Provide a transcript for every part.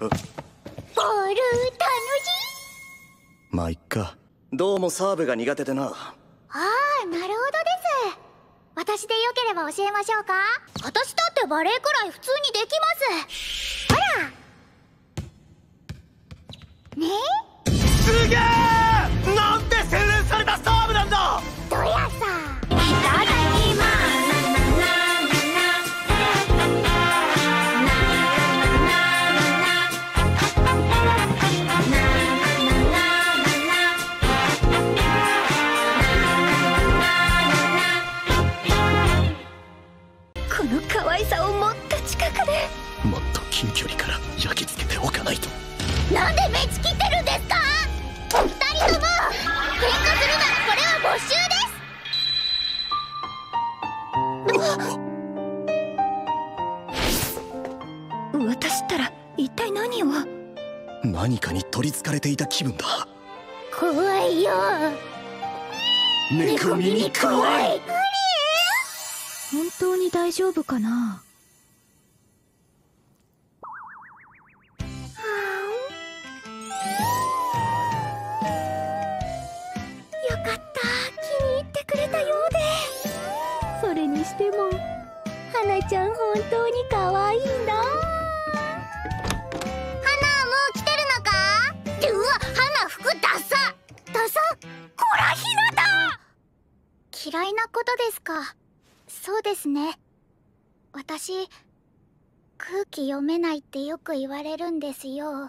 ボール楽しい。 まあいっか。どうもサーブが苦手でな。 ああ、なるほどです。私でよければ教えましょうか。私だってバレエくらい普通にできます。ほらねえ。 すげえ。なんて洗練されたサーブなんだ。 どやさ。 この可愛さをもっと近くで。 もっと近距離から焼き付けておかないと。 なんで目つきってるんですか。二人とも喧嘩するならこれは没収です。 私ったら一体何を。 何かに取りつかれていた気分だ。 怖いよ。 猫耳怖い。 本当に大丈夫かな。よかった、気に入ってくれたようで。それにしても花ちゃん本当に可愛いんだ。 花もう来てるのか。ってうわ、花服ダサダサ。こらひなだ。嫌いなことですか。そうですね。私空気読めないってよく言われるんですよ。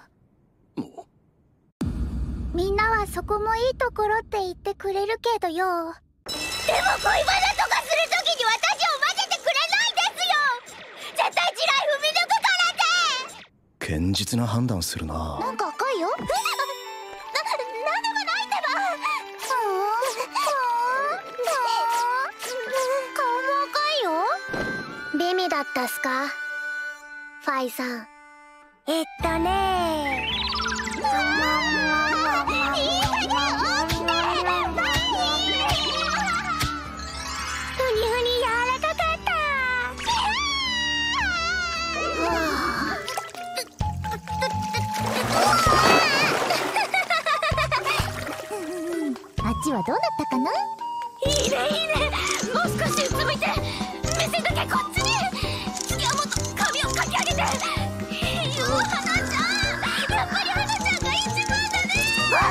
みんなはそこもいいところって言ってくれるけどよ。でも恋バナとかするときに私を混ぜてくれないですよ。絶対地雷踏み抜くからって。 堅実な判断するな。 なんか赤いよ。なんでもないってば。顔も赤いよ。ビミだったっすか、ファイさん。ねいい加減起きて。ふにふに柔らかかった。あっちはどうなったかな。いいねいいね。もう少しうつむいて目線だけこっちに。次はもっと髪をかき上げて。いいよ花ちゃん、やっぱり花ちゃんが一番だね。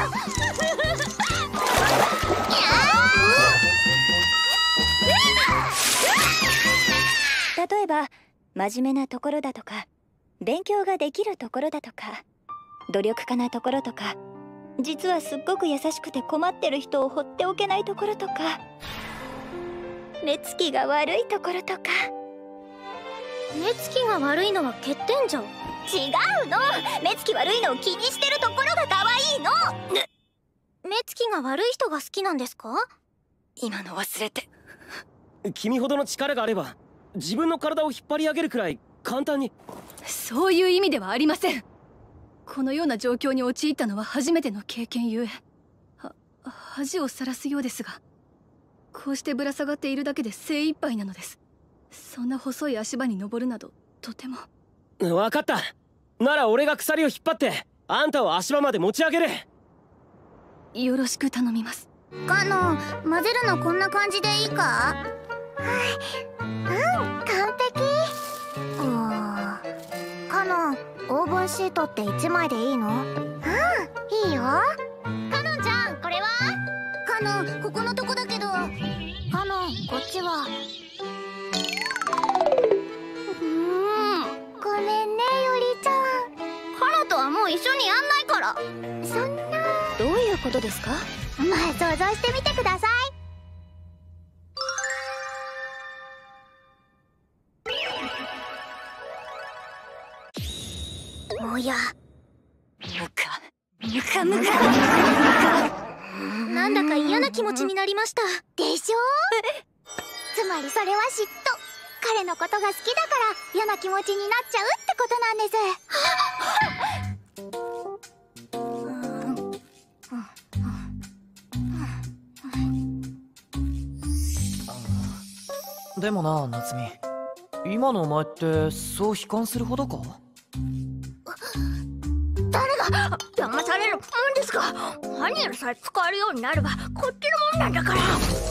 例えば真面目なところだとか、勉強ができるところだとか、努力家なところとか、実はすっごく優しくて困ってる人を放っておけないところとか、目つきが悪いところとか。 目つきが悪いのは欠点じゃん。 違うの。目つき悪いのを気にしてるところが可愛いの。 目つきが悪い人が好きなんですか。 今の忘れて。 君ほどの力があれば自分の体を引っ張り上げるくらい簡単に。 そういう意味ではありません。このような状況に陥ったのは初めての経験ゆえ恥をさらすようですが、こうしてぶら下がっているだけで精一杯なのです。そんな細い足場に登るなどとても。 分かった。なら俺が鎖を引っ張ってあんたを足場まで持ち上げる。 よろしく頼みます。 カノン、混ぜるのこんな感じでいいか。完璧。カノン、オーブンシートって1枚でいいの。いいよ。カノンちゃん、これは。カノン、ここのとこだけど。カノン、こっちは。ごめんね、よりちゃん。カノとはもう一緒にやんないから。そんな。 どういうことですか。 まあ想像してみてください。おや、 ムカムカ。 なんだか嫌な気持ちになりました。でしょ。つまりそれは嫉妬。彼のことが好きだから嫌な気持ちになっちゃうってことなんです。 でもな、夏美、今のお前ってそう悲観するほどか。 騙されるもんですか。何やらさえ使えるようになればこっちのもんなんだから。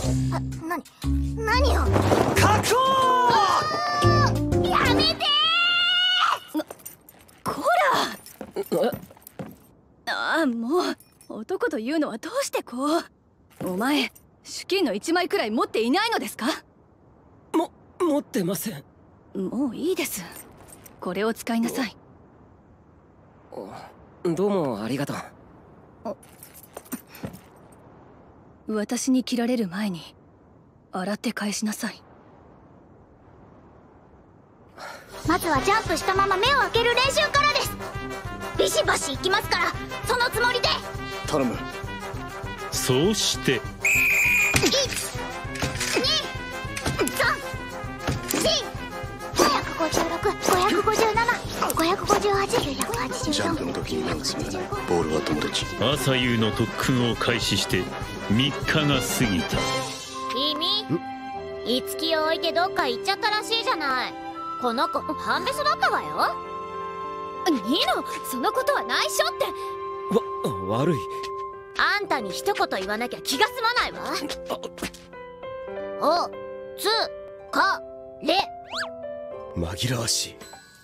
何よ。 確保。 やめてこら。ああ、もう男というのはどうしてこう。お前資金の1枚くらい持っていないのですか。 持ってません。 もういいです。これを使いなさい。 どうもありがとう。 私に切られる前に洗って返しなさい。 まずはジャンプしたまま目を開ける練習からです。ビシバシいきますから、そのつもりで。 頼む。 そうしてジャンプの時に目をつむらない。ボールは友達。 朝夕の特訓を開始して3日が過ぎた。 君、いつきを置いてどっか行っちゃったらしいじゃない。この子半べそだったわよ。ニノ、そのことは内緒って。 悪い。 あんたに一言言わなきゃ気が済まないわ。おつかれ。 紛らわしい。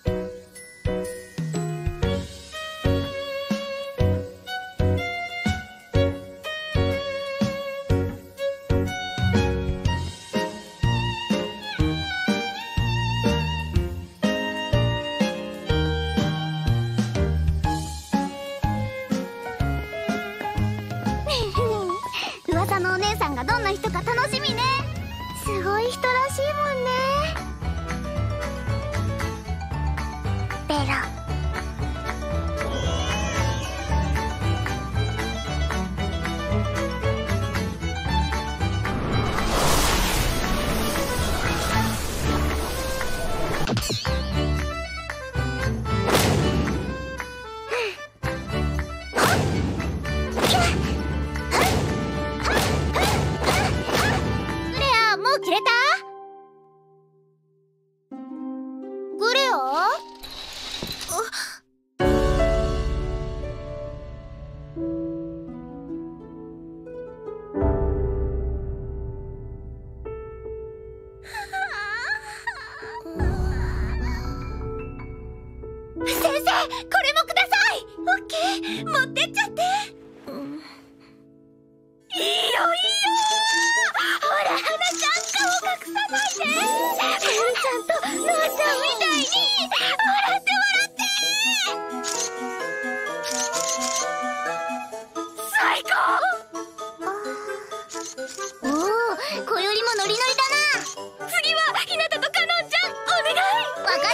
噂のお姉さんがどんな人か楽しみね。すごい人らしいもんね。ベラ。切れた？グレア？先生、これもください。オッケー、持ってっちゃって。いいよいいよ。ほら、花ちゃん顔隠さないで。エルちゃんとノアちゃんみたいに笑って最高。おお、子よりもノリノリだな。次はひなたとカノンちゃんお願い。わか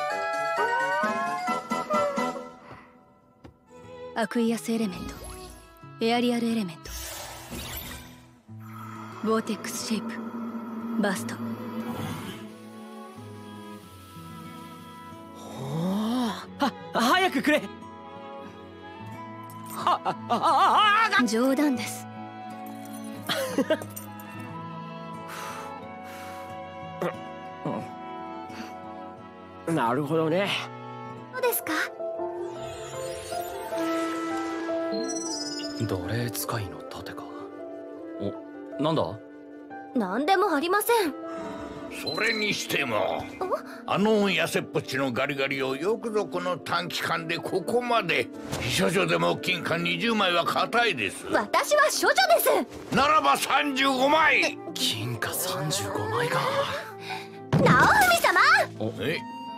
った。アクイアスエレメント、エアリアルエレメント、ボーテックスシェイプ、バースト。 早くくれ。 冗談です。 なるほどね。 どうですか？ 奴隷使いの盾か。お、なんだ？ なんでもありません。 それにしてもあの痩せっぽちのガリガリをよくぞこの短期間でここまで。処女でも金貨20枚は硬いです。 私は処女です。 ならば35枚。 金貨35枚か。 直文様。 え？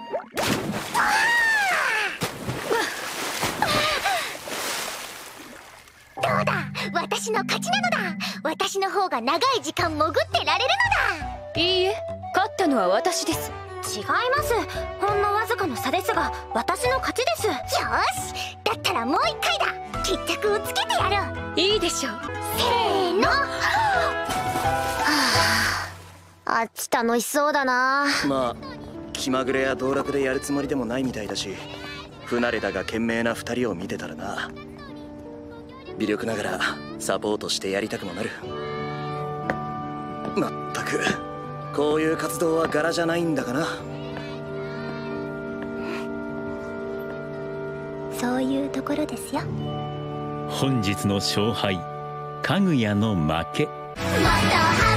どうだ、 私の勝ちなのだ。私の方が長い時間潜ってられるのだ。 いいえ、勝ったのは私です。 違います。ほんのわずかの差ですが私の勝ちです。よし、だったらもう一回だ。決着をつけてやる。 いいでしょう。 せーの。あっち楽しそうだな。 まあ気まぐれや道楽でやるつもりでもないみたいだし、不慣れだが賢明な2人を見てたらな。微力ながらサポートしてやりたくもなる。まったくこういう活動は柄じゃないんだかな。 そういうところですよ。 本日の勝敗、かぐやの負け。 また